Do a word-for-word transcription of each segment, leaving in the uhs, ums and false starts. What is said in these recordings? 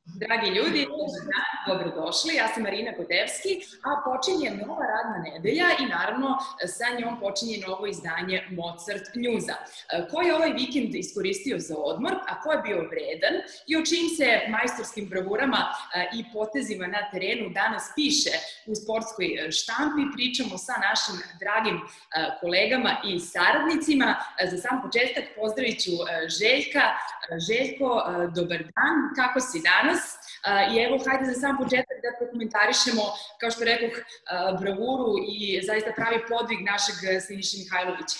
Dragi ljudi, dobrodošli. Ja sam Marina Kotevski, a počinje nova radna nedelja i naravno sa njom počinje novo izdanje Mozart Newsa. Ko je ovaj vikend iskoristio za odmor, a ko je bio vredan i o čim se majstorskim bravurama i potezima na terenu danas piše u sportskoj štampi, pričamo sa našim dragim kolegama i saradnicima. Za sam početak pozdravit ću Željka. Željko, dobar dan, kako si danas? I evo, hajde za sam početak da prokomentarišemo, kao što rekoh, bravuru i zaista pravi podvig našeg Siniše Mihajlovića.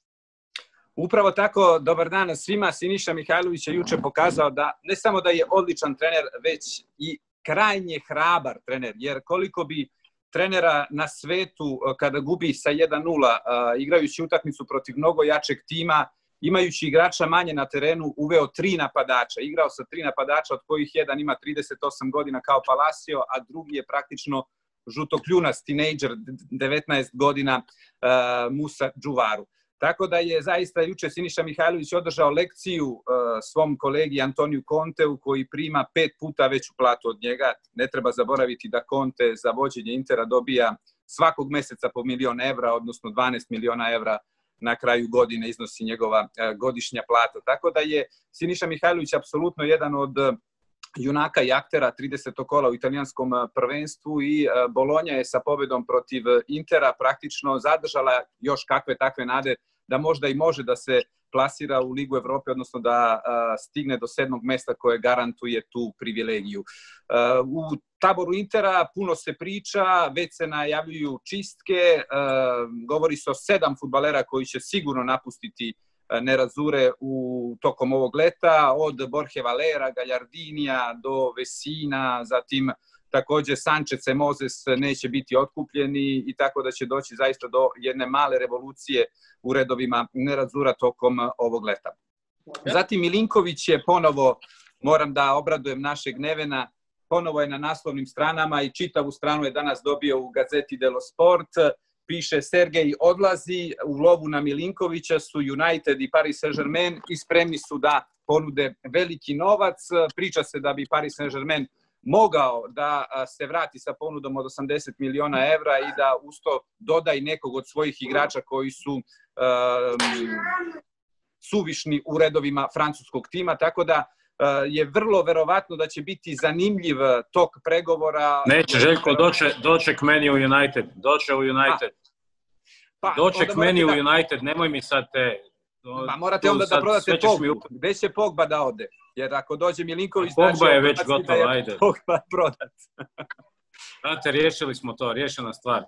Upravo tako, dobar dan svima. Siniša Mihajlović je juče pokazao da ne samo da je odličan trener, već i krajnje hrabar trener, jer koliko bi trenera na svetu kada gubi sa jedan nula, igrajući utakmicu protiv mnogo jačeg tima, imajući igrača manje na terenu, uveo tri napadača. Igrao sa tri napadača, od kojih jedan ima trideset osam godina kao Palacio, a drugi je praktično žutokljunac, tinejdžer, devetnaest godina, uh, Musa Džuvaru. Tako da je zaista juče Siniša Mihajlović održao lekciju uh, svom kolegi Antoniju Conteu, koji prima pet puta veću platu od njega. Ne treba zaboraviti da Conte za vođenje Intera dobija svakog meseca po milion evra, odnosno dvanaest miliona evra na kraju godine iznosi njegova godišnja plata. Tako da je Siniša Mihajlović apsolutno jedan od junaka i aktera tridesetog kola u italijanskom prvenstvu i Bolonja je sa pobedom protiv Intera praktično zadržala još kakve takve nade da možda i može da se plasira u Ligu Evrope, odnosno da stigne do sedmog mesta koje garantuje tu privilegiju. U taboru Intera puno se priča, već se najavljuju čistke, govori se o sedam fudbalera koji će sigurno napustiti Nerazzurre u tokom ovog leta, od Borge Valera, Gagliardinija do Vesina, zatim takođe Sanchez i Moses neće biti otkupljeni i tako da će doći zaista do jedne male revolucije u redovima Nerazzurra tokom ovog leta. Zatim Milinković je ponovo, moram da obradujem našeg Nevena, ponovo je na naslovnim stranama i čitavu stranu je danas dobio u Gazeti dello Sport. Piše Sergej odlazi, u lovu na Milinkovića su United i Paris Saint-Germain i spremni su da ponude veliki novac. Priča se da bi Paris Saint-Germain mogao da se vrati sa ponudom od osamdeset miliona evra i da usto doda i nekog od svojih igrača koji su um, suvišni u redovima francuskog tima, tako da je vrlo verovatno da će biti zanimljiv tok pregovora. Neće, Željko, doće, doće k meni u United. Doće u United. Pa, doće k meni da... u United, nemoj mi sad te... Do, pa morate onda da prodate Pogbu. Gde će Pogba da ode? Jer ako dođe Milinković... Pogba znači, je već gotov, je ajde. Pogba prodat. Znate, riješili smo to, riješena stvar.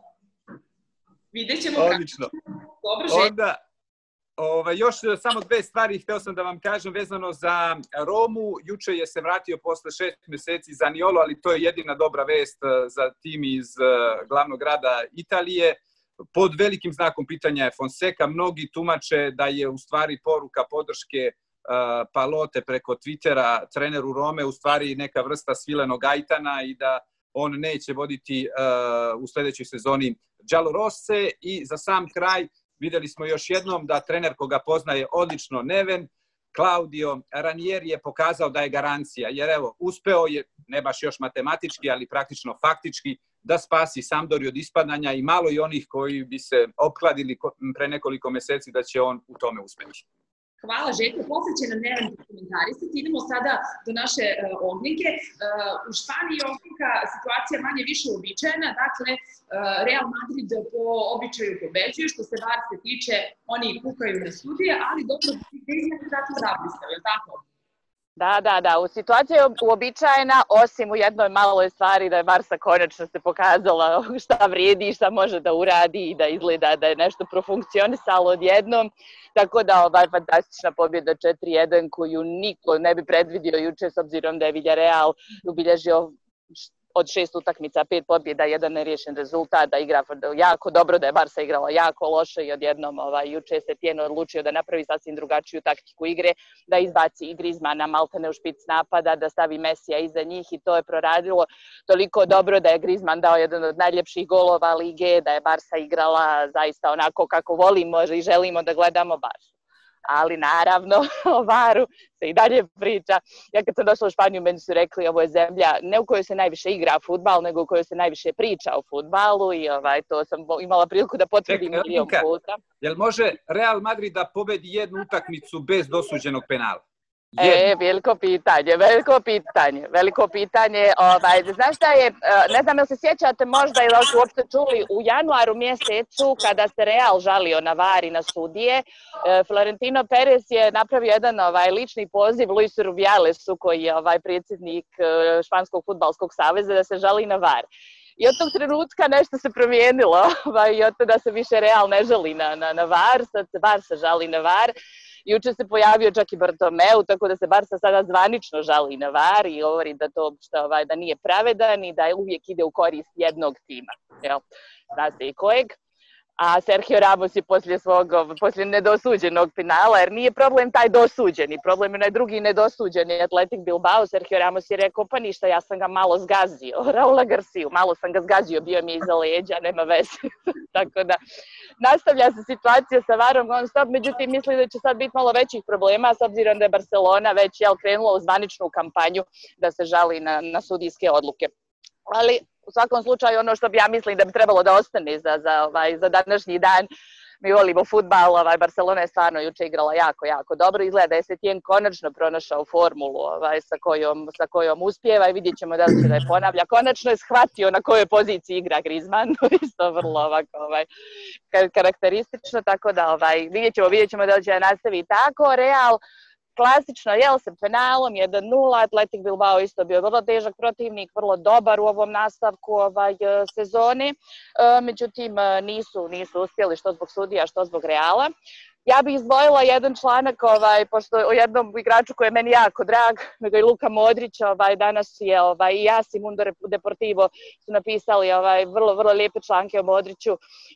Vidjet ćemo kako. Odlično. Onda... Ove, još samo dve stvari hteo sam da vam kažem vezano za Romu. Juče je se vratio posle šest meseci Zaniolo, ali to je jedina dobra vest za tim iz glavnog grada Italije. Pod velikim znakom pitanja je Fonseca. Mnogi tumače da je u stvari poruka podrške uh, Palote preko Twittera treneru Rome u stvari neka vrsta svilenog Gaitana i da on neće voditi uh, u sledećoj sezoni Giallorosse. I za sam kraj videli smo još jednom da trener koga poznaje odlično Neven, Claudio Ranieri, je pokazao da je garancija, jer evo, uspeo je, ne baš još matematički, ali praktično faktički, da spasi Sampdoriju od ispadanja i malo i onih koji bi se opkladili pre nekoliko meseci da će on u tome uspeti. Hvala, Željko. Posle će nam Neven komentarisati. Idemo sada do naše uh, Ognjenke. Uh, u Španiji je Ognjenka situacija manje više uobičajena. Dakle, uh, Real Madrid po običaju pobeđuje. Što se Barse tiče, oni kukaju na sudije, ali dobro da izmeti da to zablistao, je li tako? Da, da, da. U situaciji je uobičajena, osim u jednoj maloj stvari da je Barsa konačno se pokazala šta vrijedi i šta može da uradi i da izgleda da je nešto profunkcionisalo odjednom. Tako da ovaj fantastična pobjeda četiri jedan koju niko ne bi predvidio juče s obzirom da je Villarreal ubilježio od šest utakmica, pet pobjeda, jedan neriješen rezultat, da igra jako dobro, da je Barsa igrala jako loše i odjednom ovaj, juče se Tijeno odlučio da napravi sasvim drugačiju taktiku igre, da izbaci i Griezmana maltene u špic napada, da stavi Mesija iza njih i to je proradilo toliko dobro da je Griezmann dao jedan od najljepših golova lige, da je Barsa igrala zaista onako kako volimo i želimo da gledamo Barsu. ali naravno o varu se i dalje priča. Ja kad sam došla u Španiju, meni su rekli ovo je zemlja ne u kojoj se najviše igra fudbal, nego u kojoj se najviše priča o fudbalu i ovaj, to sam imala priliku da potvrdim milijon puta. Jel može Real Madrid da pobedi jednu utakmicu bez dosuđenog penala? E, veliko pitanje, veliko pitanje, veliko pitanje. Ovaj, znaš šta je, ne znam jel se sjećate možda ili ste uopšte čuli, u januaru mjesecu kada se Real žalio na var i na sudije, Florentino Perez je napravio jedan ovaj, lični poziv Luisu Rubialesu, koji je ovaj, predsjednik Španskog fudbalskog saveza, da se žali na var. I od tog trenutka nešto se promijenilo ovaj, i od tada se više Real ne žali na, na, na var, sad se var se žali na var. Juče se pojavio čak i Bartomeu, tako da se Barca sada zvanično žali na var i govori da to što, ovaj, da nije pravedan i da uvijek ide u korist jednog tima. Jel? Zna se i kojeg. A Sergio Ramos je poslije svog, poslije nedosuđenog finala, jer nije problem taj dosuđeni, problem je onaj drugi nedosuđeni Athletic Bilbao. Sergio Ramos je rekao, pa ništa, ja sam ga malo zgazio, Raula Garciju, malo sam ga zgazio, bio mi je iza leđa, nema veze. Tako da, nastavlja se situacija sa varom non stop, međutim mislim da će sad biti malo većih problema, s obzirom da je Barcelona već jel, krenula u zvaničnu kampanju da se žali na, na sudijske odluke. Ali u svakom slučaju ono što bi ja mislim da bi trebalo da ostane za, za, ovaj, za današnji dan, mi volimo fudbal, ovaj, Barcelona je stvarno juče igrala jako, jako dobro, izgleda da je Setien konačno pronašao formulu ovaj, sa, kojom, sa kojom uspijeva i vidjet ćemo da li će da je ponavlja. Konačno je shvatio na kojoj poziciji igra Griezmann, isto vrlo ovako, ovaj, karakteristično, tako da ovaj, vidjet ćemo, vidjet ćemo da li će da nastavi tako. Real klasično, jel se penalom, jedan nula, Athletic Bilbao isto bio vrlo težak protivnik, vrlo dobar u ovom nastavku ovaj, sezone, e, međutim nisu, nisu uspjeli što zbog sudija, što zbog Reala. Ja bih izdvojila jedan članak, ovaj, pošto o jednom igraču koji je meni jako drag, nego i Luka Modrić, ovaj, danas je ovaj, i ja, Mundo Deportivo su napisali ovaj, vrlo, vrlo lijepe članke o Modriću, uh,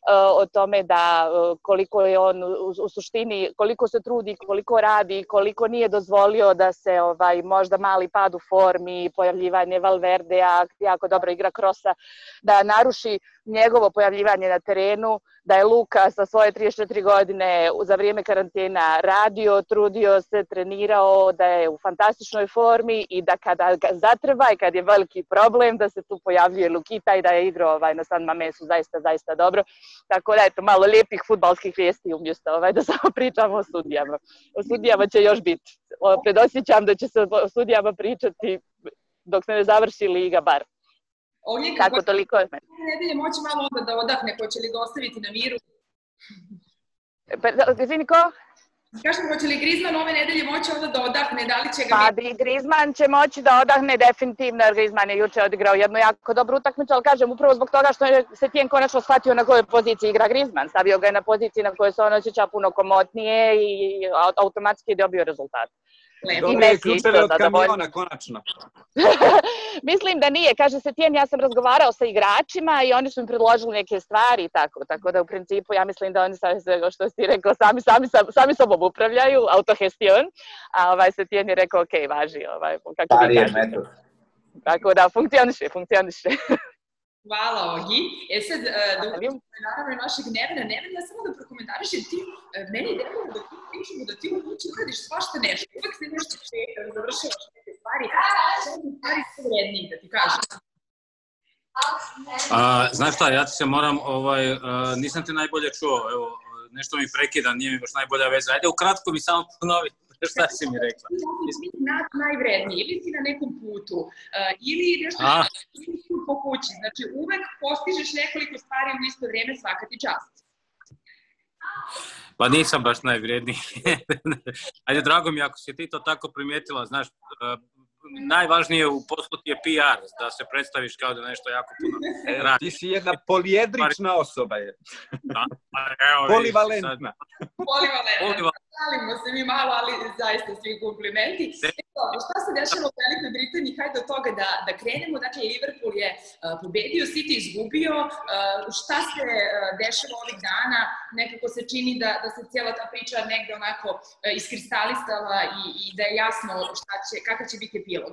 o tome da uh, koliko je on u, u suštini, koliko se trudi, koliko radi, koliko nije dozvolio da se ovaj, možda mali pad u formi, pojavljivanje Valverdea, jako dobro igra Krosa, da naruši njegovo pojavljivanje na terenu, da je Luka sa svoje trideset četiri godine za vrijeme karantena radio, trudio se, trenirao, da je u fantastičnoj formi i da kada ga zatreba i kad je veliki problem da se tu pojavljuje Lukita i da je igrao ovaj, na San Mamesu zaista, zaista dobro. Tako da eto, malo lijepih fudbalskih vijesti umjesto ovaj, da samo pričamo o sudijama. O sudijama će još biti. Predosjećam da će se o sudijama pričati dok se ne završi liga bar. Ovdje kako toliko je. Nedelje moći malo onda da odahne, ko će li ga ostaviti na miru? Izvini, ko? Kažem, hoće li Griezmann ove nedelje moći onda da odahne, da li će ga... Pa bi Griezmann će moći da odahne definitivno, jer Griezmann je juče odigrao jednu jako dobru utakmicu, ali kažem upravo zbog toga što je Setien konačno shvatio na kojoj poziciji igra Griezmann. Stavio ga je na poziciji na kojoj se on osjeća puno komotnije i automatski je dobio rezultat. Dobije ključeve od kamiona, konačno. Mislim da nije. Kaže Setien, ja sam razgovarao sa igračima i oni su mi predložili neke stvari i tako. Tako da u principu ja mislim da oni sami, što si rekao, sami, sami, sami sobom upravljaju, autogestion, a ovaj Setien je rekao, ok, važi. Ovaj, kako vi kažete. Tako da, funkcioniše, funkcioniše. Hvala, Ogi. E sad, dok naravno je našeg Nevena, Neven, ja samo da prokomentarišem ti, meni je delilo da ti pričamo da ti u kući uradiš svašta nešto, uvek se nešto čeka, završavaš neke stvari, što je stvari su vredniji, da ti kažem. A, znaš šta, ja ti se moram, ovaj, uh, nisam te najbolje čuo, evo, nešto mi prekida, nije mi baš najbolja veza. Ajde, ukratko mi samo ponovi. Šta si mi rekla? Nas najvredniji, ili si na nekom putu, uh, ili nešto što po kući. Znači, uvek postižeš nekoliko stvari u isto vrijeme, svaka ti čast. Pa nisam baš najvredniji. Ajde, drago mi ako si ti to tako primijetila, znaš, uh, najvažnije u poslu ti je P R, da se predstaviš kao da nešto jako puno radi. Ti si jedna polijedrična osoba je. Da, evo, polivalentna. Polivalentna. Šalimo se mi malo, ali zaista svi komplimenti. Evo, šta se dešava u Velikoj Britaniji? Hajde od toga da, da krenemo. Dakle, Liverpool je uh, pobedio, City izgubio. Uh, šta se uh, dešava ovih dana? Nekako se čini da, da se cijela ta priča negde onako uh, iskristalisala i, i da je jasno šta će, kakav će biti epilog.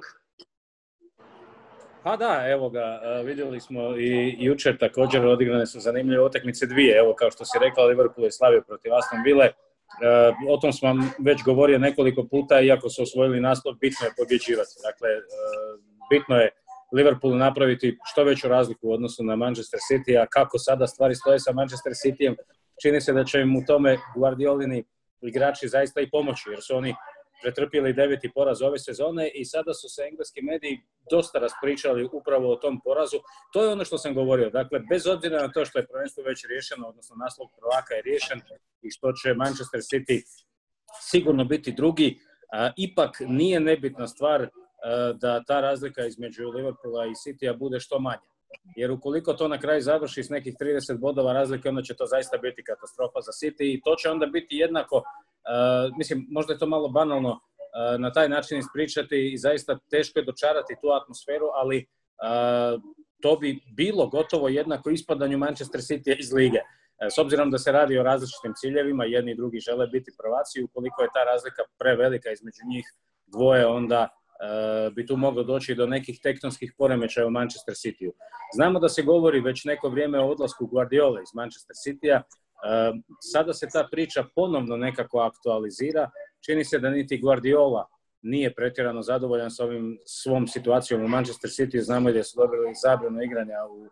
Pa da, evo ga, vidjeli smo i jučer također odigrane su zanimljive utakmice dvije. Evo, kao što si rekla, Liverpool je slavio protiv Aston Ville. o tom smo već govorio nekoliko puta, iako su osvojili naslov, bitno je pobjeđivati. Dakle, bitno je Liverpoolu napraviti što veću razliku u odnosu na Manchester City, a kako sada stvari stoje sa Manchester Cityjem, čini se da će im u tome Guardiolini igrači zaista i pomoći, jer su oni pretrpjeli deveti poraz ove sezone i sada su se engleski mediji dosta raspričali upravo o tom porazu. To je ono što sam govorio. Dakle, bez obzira na to što je prvenstvo već riješeno, odnosno naslov prvaka je riješen i što će Manchester City sigurno biti drugi, a, ipak nije nebitna stvar a, da ta razlika između Liverpoola i Cityja bude što manja. Jer ukoliko to na kraju završi s nekih trideset bodova razlike, onda će to zaista biti katastrofa za City i to će onda biti jednako, uh, mislim, možda je to malo banalno uh, na taj način ispričati i zaista teško je dočarati tu atmosferu, ali uh, to bi bilo gotovo jednako ispadanju Manchester City iz lige. Uh, s obzirom da se radi o različitim ciljevima, jedni i drugi žele biti prvaci, ukoliko je ta razlika prevelika između njih dvoje, onda Uh, bi tu moglo doći do nekih tektonskih poremećaja u Manchester Cityu. Znamo da se govori već neko vrijeme o odlasku Guardiola iz Manchester Cityja. Uh, sada se ta priča ponovno nekako aktualizira. Čini se da niti Guardiola nije pretjerano zadovoljan s ovim svom situacijom u Manchester City. Znamo da su dobili zabranu igranja u uh,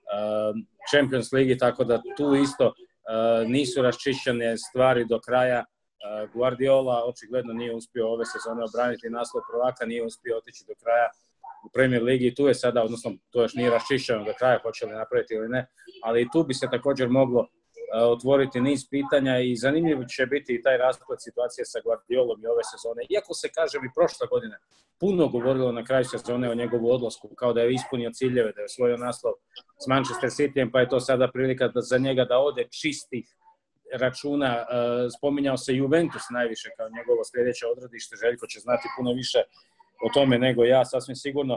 Champions Ligi, tako da tu isto uh, nisu raščišćene stvari do kraja. Guardiola očigledno nije uspio ove sezone obraniti naslov prvaka, nije uspio otići do kraja u Premier Ligi. Tu je sada, odnosno to još nije raščišćeno do kraja, hoće li napraviti ili ne, ali i tu bi se također moglo uh, otvoriti niz pitanja i zanimljivo će biti i taj rasplet situacije sa Guardiolom i ove sezone. Iako se, kažem, i prošle godine puno govorilo na kraju sezone o njegovu odlasku, kao da je ispunio ciljeve, da je osvojio naslov s Manchester Cityjem, pa je to sada prilika da, za njega da ode čistih računa. Spominjao se Juventus najviše kao njegovo sljedeće odredište. Željko će znati puno više o tome nego ja, sasvim sigurno.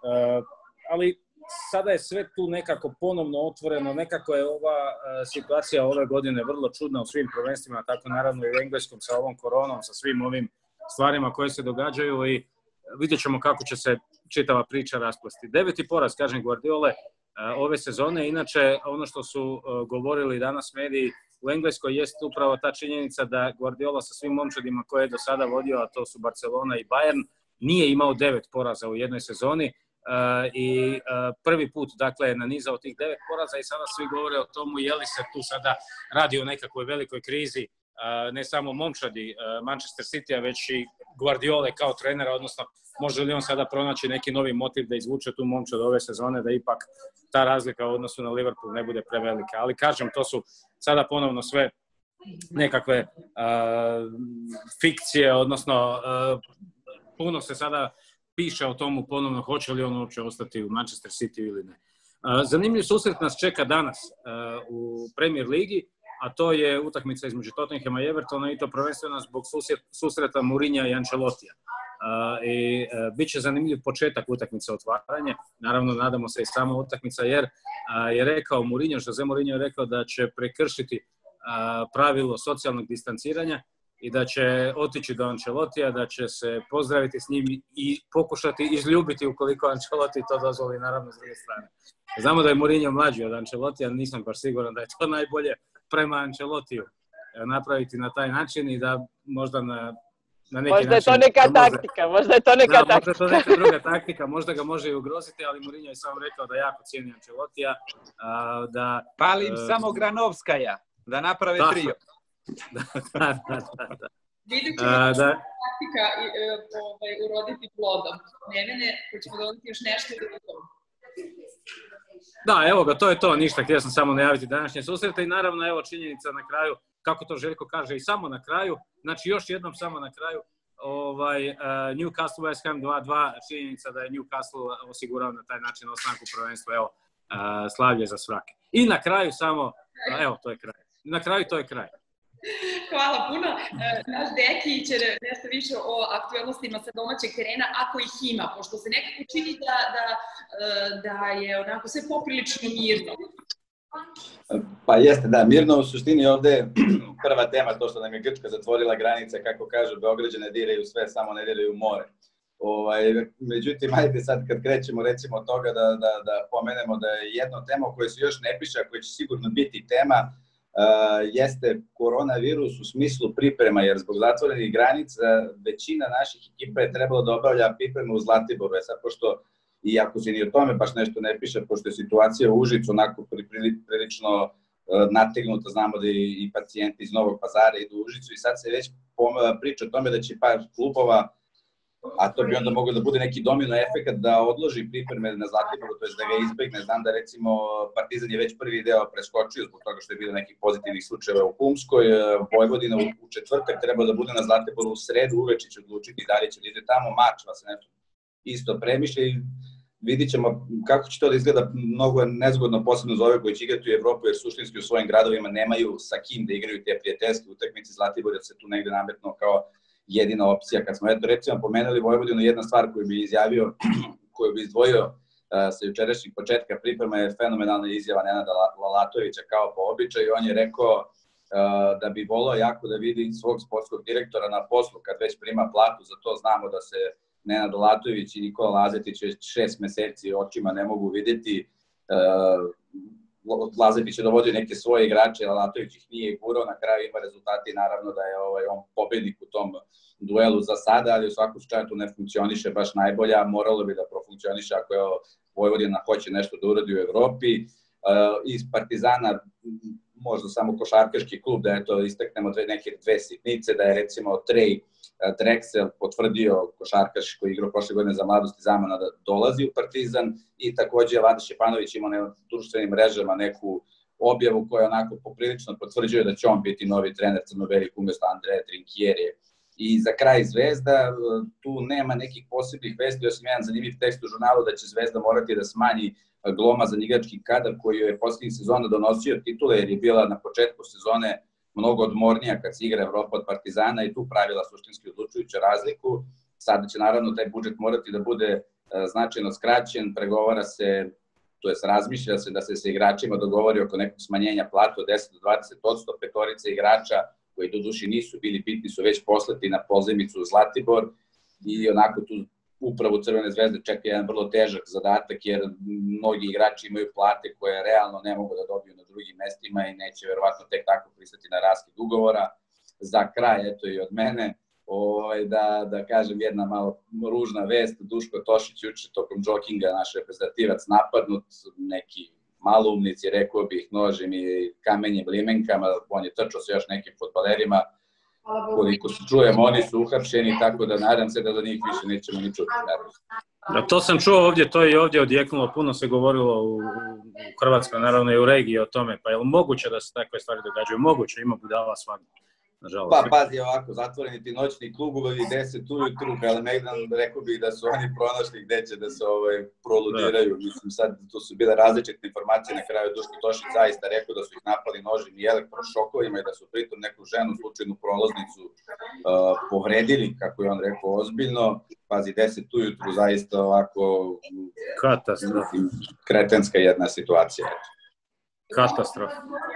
Ali sada je sve tu nekako ponovno otvoreno. Nekako je ova situacija ove godine vrlo čudna u svim prvenstvima, tako naravno i u engleskom sa ovom koronom, sa svim ovim stvarima koje se događaju i vidjet ćemo kako će se čitava priča rasplesti. Deveti poraz, kažem, Guardiole ove sezone. Inače, ono što su govorili danas mediji u Engleskoj jest upravo ta činjenica da Guardiola sa svim momčadima koje je do sada vodio, a to su Barcelona i Bayern, nije imao devet poraza u jednoj sezoni uh, i uh, prvi put, dakle, je nanizao tih devet poraza i sada svi govore o tomu je li se tu sada radi o nekakvoj velikoj krizi, uh, ne samo momčadi uh, Manchester City-a, već i Guardiole kao trenera, odnosno može li on sada pronaći neki novi motiv da izvuče tu momčad ove sezone, da ipak ta razlika u odnosu na Liverpool ne bude prevelika. Ali kažem, to su sada ponovno sve nekakve uh, fikcije, odnosno uh, puno se sada piše o tomu ponovno hoće li on uopće ostati u Manchester City ili ne. Uh, zanimljiv susret nas čeka danas uh, u Premier Ligi, a to je utakmica između Tottenhama i Evertona i to prvenstveno zbog susreta Mourinha i Ancelotija. Uh, i uh, bit će zanimljiv početak utakmice otvaranje. Naravno, nadamo se i sama utakmica, jer uh, je rekao Mourinho, Jose Mourinho je rekao da će prekršiti uh, pravilo socijalnog distanciranja i da će otići do Ancelotija, da će se pozdraviti s njim i pokušati izljubiti ukoliko Ancelotti to dozvoli, naravno, s druge strane. Znamo da je Mourinho mlađi od Ancelotija, nisam baš siguran da je to najbolje prema Ancelotiju napraviti na taj način i da možda na Na neki možda je to način, neka možda, taktika, možda je to neka da, taktika. Možda je to neka druga taktika, možda ga može i ugroziti, ali Mourinho je samo rekao da jako cijeni Ancelotija. Da, Palim uh, samo Granovskaja, da naprave da, trio. Da, da, da, da, da. Vidjet ćemo uh, da taktika uh, ovaj, uroditi plodom. Nevene, hoćemo dodati još nešto ili to? Da, evo ga, to je to, ništa, htio sam samo najaviti današnje susrete i naravno, evo činjenica na kraju, kako to Željko kaže, i samo na kraju, znači još jednom samo na kraju, ovaj, uh, Newcastle West Ham dva dva, činjenica da je Newcastle osigurao na taj način ostanku prvenstva, evo, uh, slavlje za svake. I na kraju samo, uh, evo, to je kraj. Na kraju to je kraj. Hvala puno. Naš Deki će nešto više o aktualnostima sa domaćeg terena, ako ih ima, pošto se nekako čini da, da, da je onako sve poprilično mirno. Pa jeste, da, mirno u suštini ovde je prva tema, to što nam je Grčka zatvorila granice, kako kažu, Beograđane diraju sve, samo ne diraju more. Ovaj, međutim, ajde sad kad krećemo recimo od toga da, da, da pomenemo da je jedna tema o kojoj se još ne piše, a koja će sigurno biti tema, jeste koronavirus u smislu priprema, jer zbog zatvorenih granica većina naših ekipa je trebalo da obavlja pripremu u Zlatiboru. E sad, pošto, i ako se ni o tome baš nešto ne piše, pošto je situacija u Užicu onako prilično nategnuta, znamo da i pacijenti iz Novog Pazara idu u Užicu i sad se već priča o tome da će par klubova, a to bi onda moglo da bude neki domino efekat, da odloži pripreme na Zlatiboru, to je da ga izbegne. Znam da recimo Partizan je već prvi deo preskočio zbog toga što je bilo nekih pozitivnih slučajeva u Pumskoj. Vojvodina u četvrtak treba da bude na Zlatiboru, u sredu uveče će odlučiti da li će da ide tamo, Mačva se nešto isto premišlja i vidit ćemo kako će to da izgleda. Mnogo je nezgodno, posebno za ove koji će igrati u Evropu, jer suštinski u svojim gradovima nemaju sa kim da igraju te prijateljske utakmice. Zlatibor se tu negde nametno kao jedina opcija. Kad smo eto recimo pomenuli Vojvodinu, jedna stvar koju bi izjavio, koju bi izdvojio uh, sa jučerašnjeg početka priprema je fenomenalna izjava Nenada Lalatovića kao po običaju. On je rekao uh, da bi volao jako da vidi svog sportskog direktora na poslu kad već prima platu. Za to znamo da se Nenad Lalatović i Nikola Lazetić već šest meseci očima ne mogu vidjeti. Uh, Lazetić je dovodio neke svoje igrače, Lalatović ih nije gurao, na kraju ima rezultati, naravno da je ovaj, on pobednik u tom duelu za sada, ali u svakom slučaju tu ne funkcioniše baš najbolje, a moralo bi da profunkcioniše ako je Vojvodina hoće nešto da uradi u Evropi. Uh, iz Partizana možda samo košarkaški klub, da je to istaknemo dve, neke dve sitnice, da je recimo Trej Drexel potvrdio, košarkaš koji igrao prošle godine za Mladost i Zamana, da dolazi u Partizan i takođe Vlada Šćepanović ima na društvenim mrežama neku objavu koja onako poprilično potvrđuje da će on biti novi trener crno-belih umesto Andreja Trinkjerije. I za kraj Zvezda, tu nema nekih posebnih vesti, osim jedan zanimljiv tekst u žurnalu da će Zvezda morati da smanji glomazan igrački kadar koji je poslednjih sezona donosio titule, jer je bila na početku sezone mnogo odmornija kad se igra Evropa od Partizana i tu pravila suštinski odlučujuću razliku. Sada će naravno taj budžet morati da bude značajno skraćen, pregovara se, to jest razmišlja se da se sa igračima dogovori oko nekog smanjenja platu od deset do dvadeset posto, petorice igrača koji do duši nisu bili bitni su već poslati na pozajmicu u Zlatibor i onako tu upravu Crvene zvezde čeka jedan vrlo težak zadatak jer mnogi igrači imaju plate koje realno ne mogu da dobiju na drugim mestima i neće verovatno tek tako pristati na raskid ugovora. Za kraj, eto i od mene, ovaj, da, da kažem jedna malo ružna vest, Duško Tošić juče tokom džokinga, naš reprezentativac napadnut, neki maloumnici, rekao bih, nožem i kamenjem limenkama, on je trčao sa još nekim fudbalerima, koliko se čujemo, oni su uhapšeni, tako da nadam se da do njih više nećemo ni čuti. Da, to sam čuo ovdje, to je i ovdje odjeknulo, puno se govorilo u, u Hrvatskoj, naravno i u regiji o tome, pa je li moguće da se takve stvari događaju? Moguće, ima budala svakog. Nažalost. Pa pazi ovako, zatvoreni ti noćni klubovi, deset ujutru, Kalemegdan, rekao bih da su oni pronašli gde će da se ovaj, proludiraju. Mislim, sad tu su bile različite informacije, na kraju Duško Tošić zaista rekao da su ih napali nožim i elektrošokovima i da su pritom neku ženu, slučajnu prolaznicu, uh, povredili, kako je on rekao, ozbiljno. Pazi, deset ujutru, zaista ovako... Katastrofa. Kretenska jedna situacija. Katastrofa.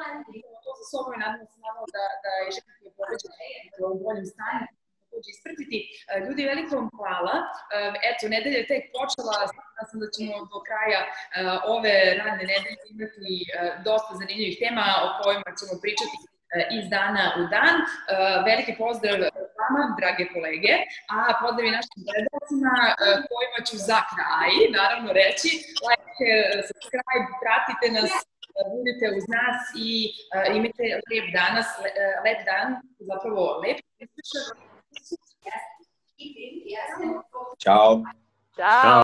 S sobom je nadamo se malo da, da je žena koji je povređena u boljem stanju takođe ispratiti. Ljudi, veliko vam hvala. Eto, nedelja je tek počela, sigurna sam da ćemo do kraja ove radne nedelje imati dosta zanimljivih tema o kojima ćemo pričati iz dana u dan. Veliki pozdrav vama, drage kolege, a pozdrav i našim gledalcima kojima ću za kraj, naravno reći, like, subscribe, pratite nas, budite uz nas i uh, imajte lep danas, le, uh, lep dan, zapravo lep. Ćao. Ćao.